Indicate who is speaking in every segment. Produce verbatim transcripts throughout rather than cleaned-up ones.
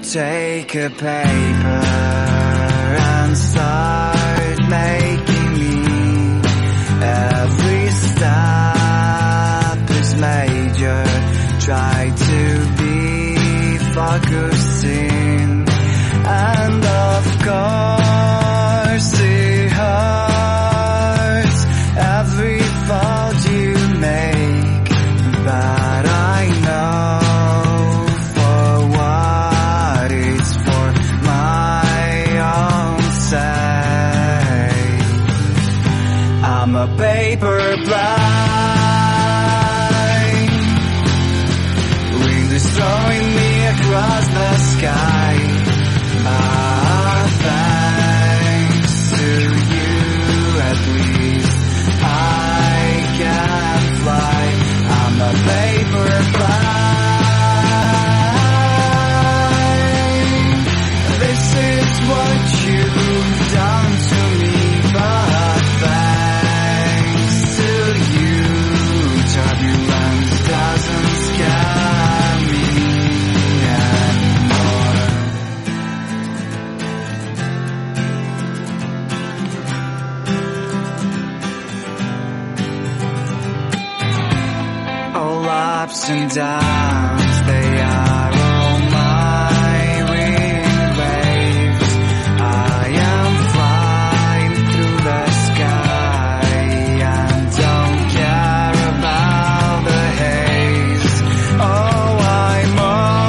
Speaker 1: Take a paper and start making me. Every step is major. Try to be focusing, and of course it hurts every fault you make, but I know for what it's for my own sake. I'm a paper plane, wind is throwing me across the sky. Ah, thanks to you, at least I can fly. I'm a paper plane. This is what you've done to me, but thanks to you, turbulence doesn't scare me anymore. All ups and downs, they are all my wind waves. I am flying through the sky and don't care about the haze. Oh, I'm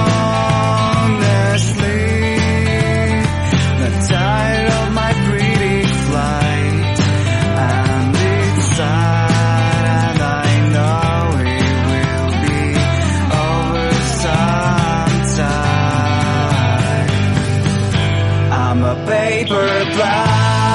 Speaker 1: honestly not tired of my pretty flight, and it's sad, and I know it will be over sometime. I'm a paper plane.